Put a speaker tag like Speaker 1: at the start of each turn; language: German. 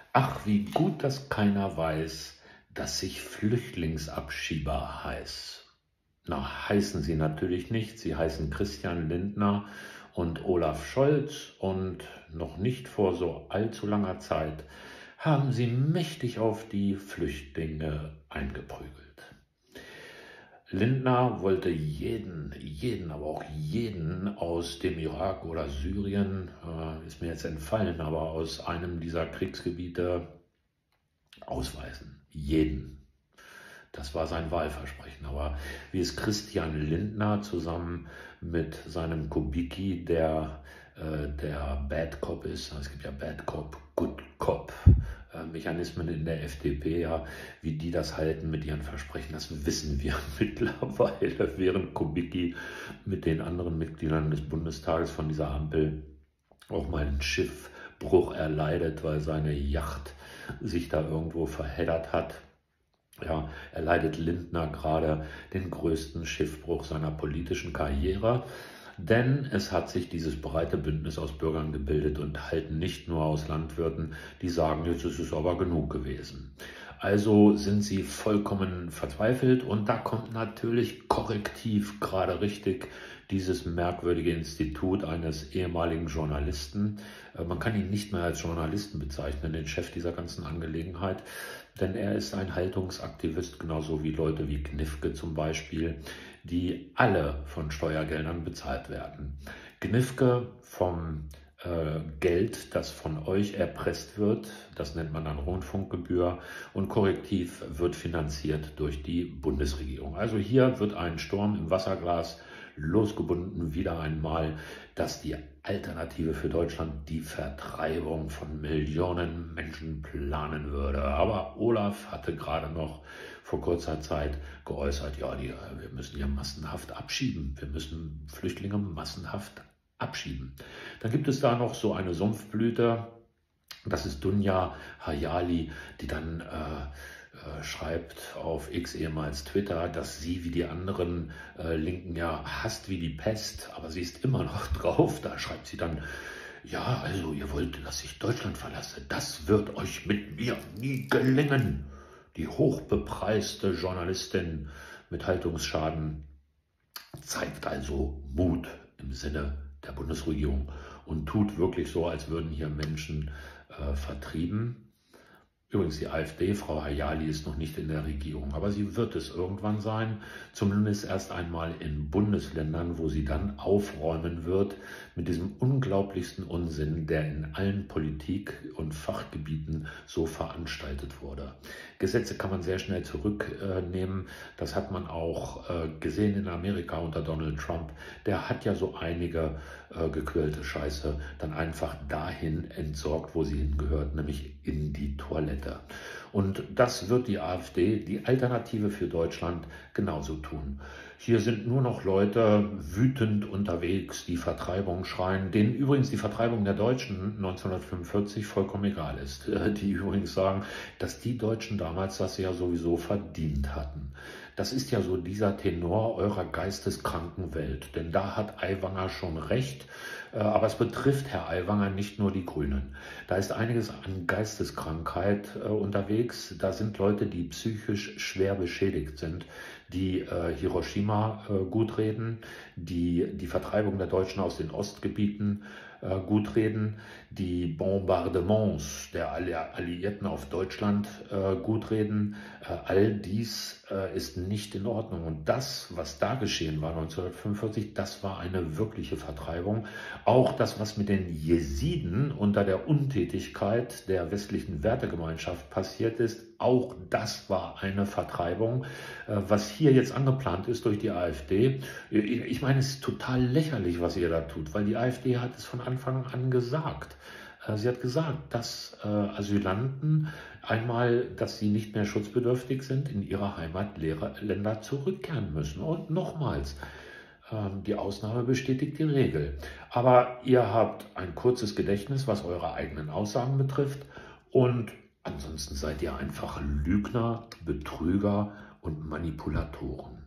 Speaker 1: Ach, wie gut, dass keiner weiß, dass ich Flüchtlingsabschieber heiß. Na, heißen sie natürlich nicht. Sie heißen Christian Lindner und Olaf Scholz und noch nicht vor so allzu langer Zeit haben sie mächtig auf die Flüchtlinge eingeprügelt. Lindner wollte jeden, aber auch jeden aus dem Irak oder Syrien, ist mir jetzt entfallen, aber aus einem dieser Kriegsgebiete ausweisen. Jeden. Das war sein Wahlversprechen. Aber wie es Christian Lindner zusammen mit seinem Kubicki, der Bad Cop ist, es gibt ja Bad Cop, Good Cop, Mechanismen in der FDP, ja, wie die das halten mit ihren Versprechen, das wissen wir mittlerweile, während Kubicki mit den anderen Mitgliedern des Bundestages von dieser Ampel auch mal einen Schiffbruch erleidet, weil seine Yacht sich da irgendwo verheddert hat. Ja, erleidet Lindner gerade den größten Schiffbruch seiner politischen Karriere, denn es hat sich dieses breite Bündnis aus Bürgern gebildet und halt nicht nur aus Landwirten, die sagen, jetzt ist es aber genug gewesen. Also sind sie vollkommen verzweifelt und da kommt natürlich korrektiv gerade richtig dieses merkwürdige Institut eines ehemaligen Journalisten. Man kann ihn nicht mehr als Journalisten bezeichnen, den Chef dieser ganzen Angelegenheit, denn er ist ein Haltungsaktivist, genauso wie Leute wie Gnifke zum Beispiel, die alle von Steuergeldern bezahlt werden. Gnifke vom Geld, das von euch erpresst wird, das nennt man dann Rundfunkgebühr, und Korrektiv wird finanziert durch die Bundesregierung. Also hier wird ein Sturm im Wasserglas losgebunden, wieder einmal, dass die Alternative für Deutschland die Vertreibung von Millionen Menschen planen würde. Aber Olaf hatte gerade noch vor kurzer Zeit geäußert, ja, wir müssen ja massenhaft abschieben, wir müssen Flüchtlinge massenhaft abschieben. Dann gibt es da noch so eine Sumpfblüte, das ist Dunja Hayali, die dann schreibt auf X, ehemals Twitter, dass sie wie die anderen Linken ja hasst wie die Pest, aber sie ist immer noch drauf. Da schreibt sie dann, ja, also ihr wollt, dass ich Deutschland verlasse. Das wird euch mit mir nie gelingen. Die hochbepreiste Journalistin mit Haltungsschaden zeigt also Mut im Sinne der Bundesregierung und tut wirklich so, als würden hier Menschen vertrieben. Übrigens, die AfD, Frau Hayali, ist noch nicht in der Regierung, aber sie wird es irgendwann sein, zumindest erst einmal in Bundesländern, wo sie dann aufräumen wird mit diesem unglaublichsten Unsinn, der in allen Politik- und Fachgebieten so veranstaltet wurde. Gesetze kann man sehr schnell zurücknehmen, das hat man auch gesehen in Amerika unter Donald Trump. Der hat ja so einige gequirlte Scheiße dann einfach dahin entsorgt, wo sie hingehört, nämlich in die Toilette. Und das wird die AfD, die Alternative für Deutschland, genauso tun. Hier sind nur noch Leute wütend unterwegs, die Vertreibung schreien, denen übrigens die Vertreibung der Deutschen 1945 vollkommen egal ist. Die übrigens sagen, dass die Deutschen damals das ja sowieso verdient hatten. Das ist ja so dieser Tenor eurer geisteskranken Welt, denn da hat Aiwanger schon recht, aber es betrifft, Herr Aiwanger, nicht nur die Grünen. Da ist einiges an Geisteskrankheit unterwegs, da sind Leute, die psychisch schwer beschädigt sind, die Hiroshima gutreden, die die Vertreibung der Deutschen aus den Ostgebieten gutreden, die Bombardements der Alliierten auf Deutschland gutreden. All dies ist nicht in Ordnung. Und das, was da geschehen war 1945, das war eine wirkliche Vertreibung. Auch das, was mit den Jesiden unter der Untätigkeit der westlichen Wertegemeinschaft passiert ist, auch das war eine Vertreibung. Was hier jetzt angeplant ist durch die AfD, ich meine, es ist total lächerlich, was ihr da tut, weil die AfD hat es von Anfang an gesagt. Sie hat gesagt, dass Asylanten einmal, dass sie nicht mehr schutzbedürftig sind, in ihre Heimatländer zurückkehren müssen. Und nochmals, die Ausnahme bestätigt die Regel. Aber ihr habt ein kurzes Gedächtnis, was eure eigenen Aussagen betrifft. Und ansonsten seid ihr einfach Lügner, Betrüger und Manipulatoren.